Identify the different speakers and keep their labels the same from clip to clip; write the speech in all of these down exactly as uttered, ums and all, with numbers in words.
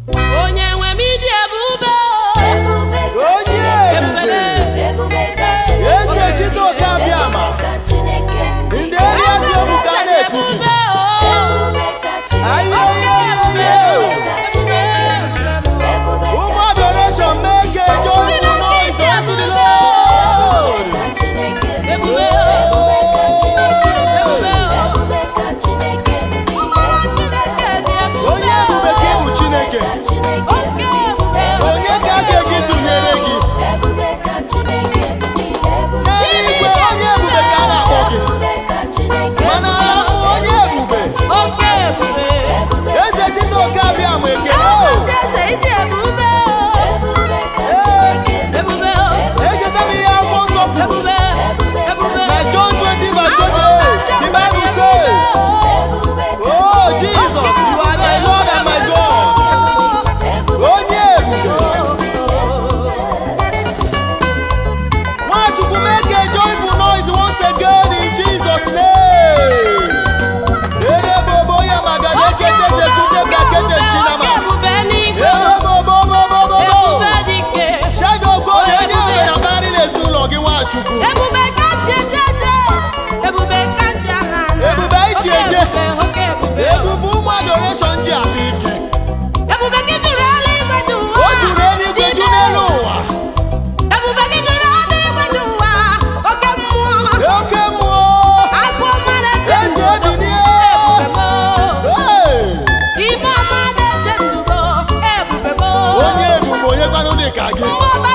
Speaker 1: onye nwe m ịdị ebube
Speaker 2: onye ebube eze Chijioke Abiama ndị elu dị egwu ka na-etu gị ụmụ adoration make a joyful noise unto the Lord. Onye ebube ka ịbụ Chineke, onye ka a ga-eji tụnyere gị n'eluigwe. Onye ebube ka a na-akpọ gị, mana ala bụ onye ebube eze Chijioke Abiama ekele echeta m ihe akwụkwọ nsọ kwuru na John twenty verse twenty-eight. The Bible says, oh Jesus, you are my Lord and my God. Onye ebube Nwachukwu, make a joyful noise once again in Jesus' name. Ere bobo ya magana kete kete kete shinama. Ere bobo bobo bobo. Shadow go onye ebube na bari n'ezi ụlọ gị Nwachukwu. Ebube iji eje. Ebube ụmụ adoration dị akpa ike. O juru eluigwe ju n'elu ụwa. Oke mmụọ eze ebinie. Onye ebube onye kwanụ dị ka gị.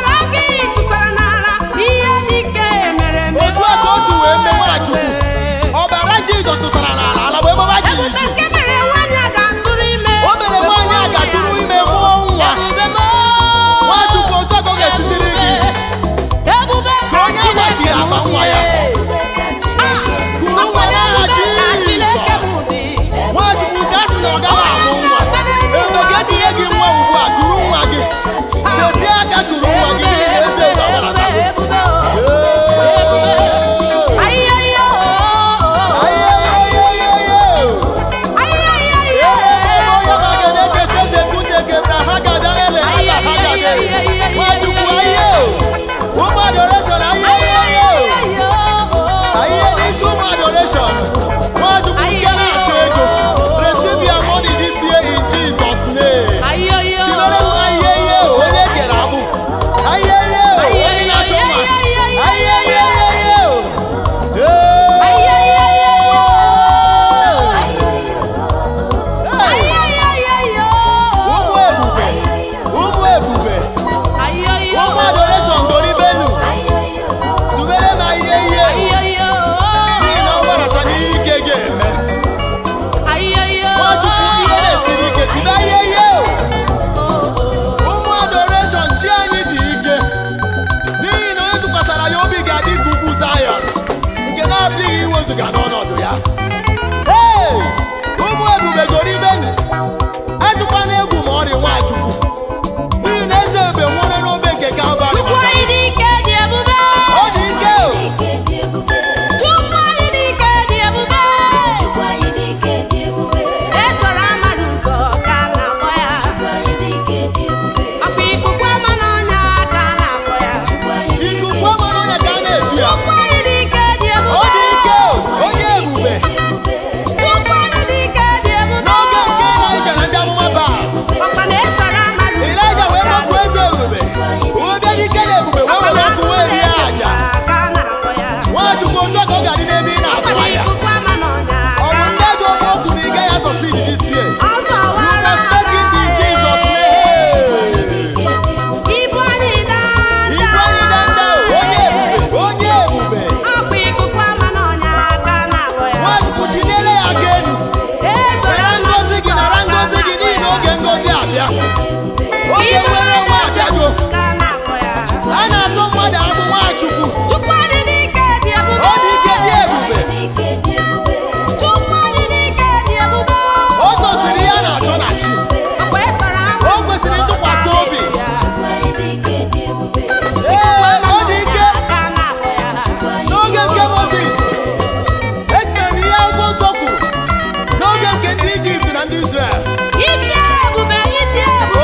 Speaker 2: Otu a ka o si wee mee Nwachukwu. Ọbara Jizọs tụsara n'ala, ala wee gbaba jijiji. O mere nwaanyị a ga-atụrụ ime mụọ nwa. Nwachukwu, otu a ka ọ ga-esitiri gị ka onye agbachiri akpa nwa ya. Kuru nwa n'aha Jizọs. Nwachukwu, ka a sị na ọ gaghị amụ nwa, ebube ga-etinye gị nwa ugbu a. Kuru nwa gị, setie aka kuru nwa gị n'ihi na eze ụwa gbarata gị. Receive your money this year in Jesus' name. Tinere wu ayeye onye kere abụ. Ayeye onye na-achọ nwa. Ayeye ụmụ ebube, ụmụ ebube, ụmụ adoration goribenu. Tubere m ayeye n'ihi na ọ gbarata n'ike ga-eme. Nwachukwu, ihe na-esiri ike tibe ayeye. Ụmụ adoration chi anyị dị ike n'ihi na onye tụkwasara ya obi ga-adị ka ugwu Zayọn nke na-adịghị iwezuga n'ọnọdụ ya. Hey! Ụmụ ebube goribenu, atụkwana egwu ma ọ dị Nwachukwu n'ihi na eze ebe nwere n'obe nke Kalvarị maka o dị ike o. Ikuku ama n'ọnya ka a na-etu ya. O dị ike o, onye ebube. N'oge nke Ịlaịja na ndị amụma Baal, Ịlaịja wee gbapụ eze ebube, o wee bịa n'ike na ebube wee were ọkụ wee rie aja. Nwachukwu, otu a ka ọ ga-adị n'ebe ị na-azụ ahịa. Ọ bụ ndị dị ofe okwu na ị gaghị asọsi ijiji sie. You must make it in Jesus' name. Ibu anyị danda o, onye ebube, onye ebube. Nwachukwu, chiniere ya aka elu. Nara ngozi gị, nara ngozi gị n'ihi na oge ngozi abịa. Oge nwere onwe abịago. A na-atụ mmadụ agbụ Nwachukwu. Ọ dị ike dị ebube. O gosiri ihe a na-achọ na chi. O kwesịrị ntụkwasị obi. Ee, ọ dị ike. N'oge nke Mozis, echetara m ihe akwụkwọ nsọ kwuru n'oge nke ndị Ijipt na ndị Izrel.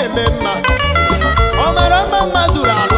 Speaker 2: na-eme mma ọ mara mma mma zuru ala